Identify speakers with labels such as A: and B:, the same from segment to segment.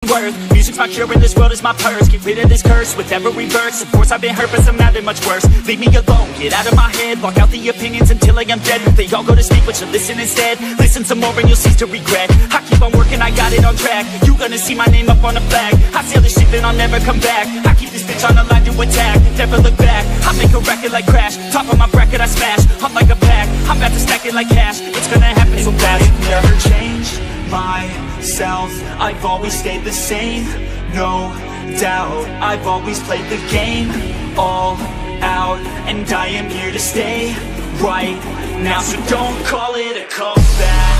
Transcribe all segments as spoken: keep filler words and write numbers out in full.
A: worth. Music's my cure and this world is my purse. Get rid of this curse with every verse. Of course I've been hurt but some have been much worse. Leave me alone, get out of my head. Block out the opinions until I am dead. They all go to sleep but you listen instead. Listen some more and you'll cease to regret. I keep on working, I got it on track. You gonna see my name up on a flag. I sail this ship and I'll never come back. I keep this bitch on the line to attack. Never look back, I make a record like Crash. Top of my bracket I smash, I'm like a pack. I'm about to stack it like cash. It's gonna happen so fast.
B: I've never changed myself, I've always stayed the same. No doubt, I've always played the game all out, and I am here to stay right now. So don't call it a comeback.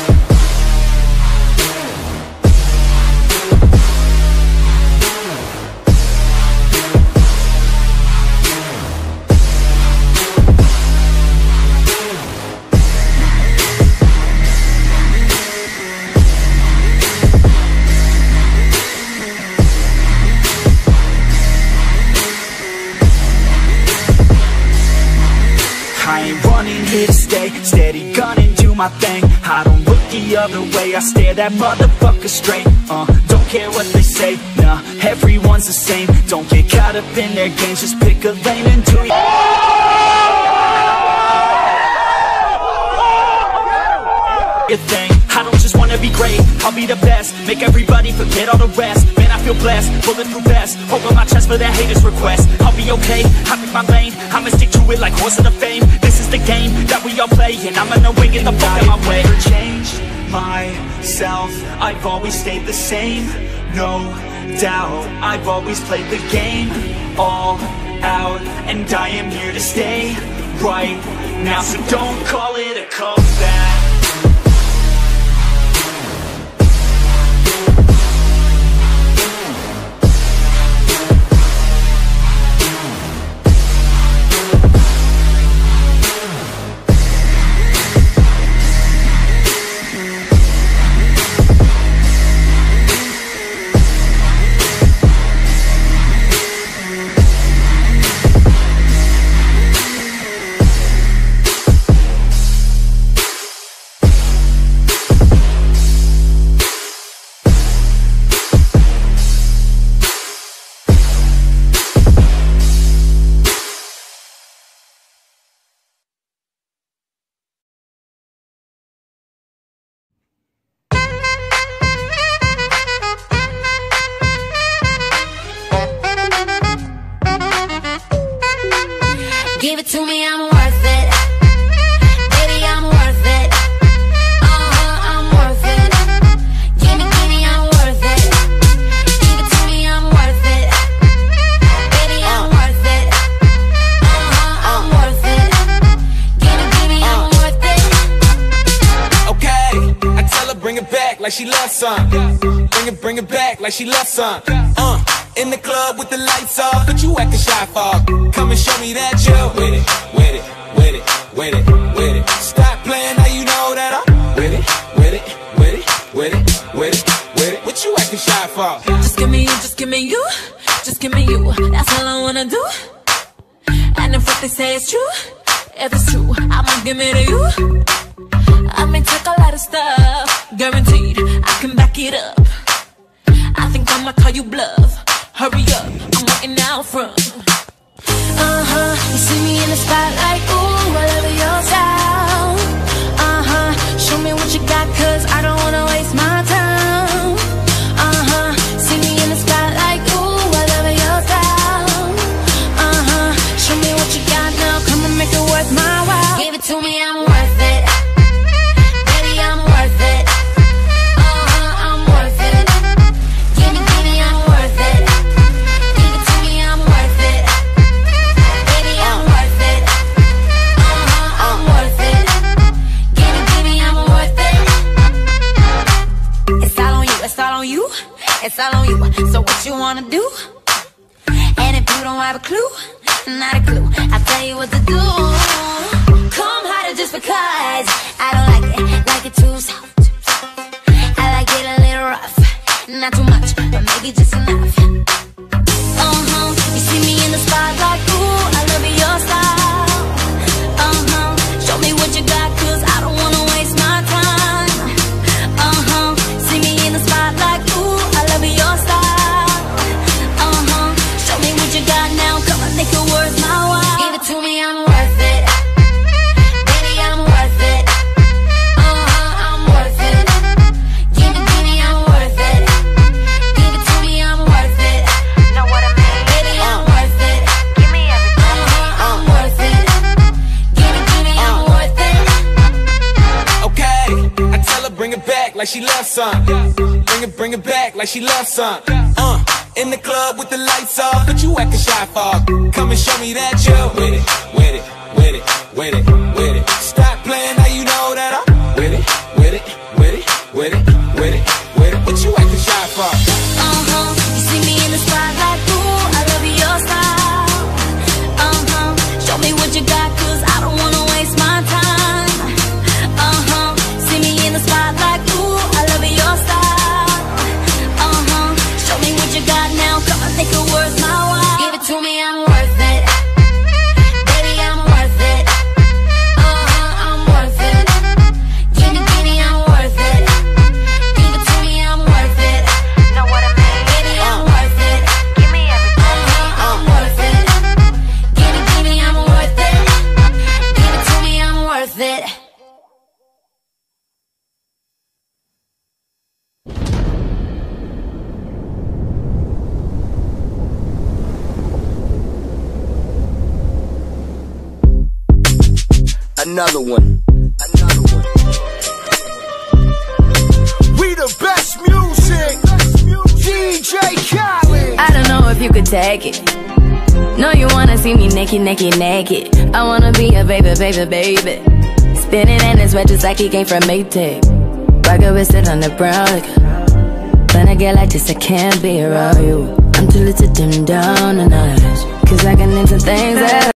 A: I ain't running here to stay, steady gunning, do my thing. I don't look the other way, I stare that motherfucker straight. Uh, don't care what they say, nah, everyone's the same. Don't get caught up in their games, just pick a lane and do your thing. I don't just wanna be great, I'll be the best. Make everybody forget all the rest. Man, I feel blessed, bulletproof vest over my chest for that haters request. I'll be okay, I pick my lane, I'ma stick to it like horse of the fame. This is the game that we all play, and I'm gonna win, get the fuck out my way.
B: I've never changed myself, I've always stayed the same. No doubt, I've always played the game all out, and I am here to stay right now. So don't call it a comeback.
C: Give it to me, I'm worth it. Baby, I'm worth it. Uh-huh, I'm worth it. Give me, give me, I'm worth it. Give it to me, I'm worth it. Baby, I'm worth it. Uh-huh, I'm worth it. Give me, give me, I'm worth it.
D: Okay, I tell her bring it back like she loves some. Bring it, bring it back like she loves some. Uh. In the club with the lights off, but you acting shy for. Come and show me that you're with it, with it, with it, with it, with it. Stop playing, now you know that I'm with it, with it, with it, with it, with it, with it. What you acting shy for?
C: Just give me you, just give me you, just give me you. That's all I wanna do. And if what they say is true, if it's true, I'ma give it to you. I may take a lot of stuff, guaranteed I can back it up. I think I'ma call you bluff. Hurry up, I'm waiting out front. Uh-huh, you see me in the spotlight, ooh, I love your style. Uh-huh, show me what you got, cause I don't wanna waste my time. Uh-huh, see me in the spotlight, ooh, I love your style. Uh-huh, show me what you got now, come and make it worth my while. Give it to me, I'm worth it. Baby, I'm worth it. Uh-huh, I'm worth it. Give me, give me, I'm worth it. It's all on you, so what you wanna do? And if you don't have a clue, not a clue, I'll tell you what to do. Come harder just because I don't like it, like it too soft. I like it a little rough, not too much, but maybe just enough. Uh-huh, you see me in the spotlight, ooh, I love your style. Uh-huh, show me what you got, cause I don't wanna waste my time. Uh-huh, see me in the spotlight, ooh, I love your
D: bring it back like she loves some. Uh, in the club with the lights off, but you acting shy for. Come and show me that you're with it, with it, with it, with it, with it. Stop playing, now you know that I'm with it, with it, with it, with it, with it, with it. What you acting shy for?
C: Uh-huh, you see me in the spotlight, ooh, I love your style. Uh-huh, show me what you got, cause I don't wanna waste my time. Uh-huh, see me in the spotlight, ooh, I love your style. Uh-huh, show me what you got now, come on, make it worth my while. Give it to me, I'm worth it. Baby, I'm worth it. Uh-huh, I'm worth it. Give me, give me, I'm worth it. Give it to me, I'm worth it. Know what I mean? Baby, I'm worth it. Give me everything. Uh-huh, I'm worth it. Give me, give me, I'm worth it. Give it to me, I'm worth it.
E: Another one, another one. We the best music, D J Khaled.
F: I don't know if you could take it. No, you wanna see me naked, naked, naked. I wanna be a baby, baby, baby. Spinning in his wet just like he came from Maytag. Rocket with it on the brown like. When I get like this, I can't be around you. I'm too little to dim down the night, cause I can into things that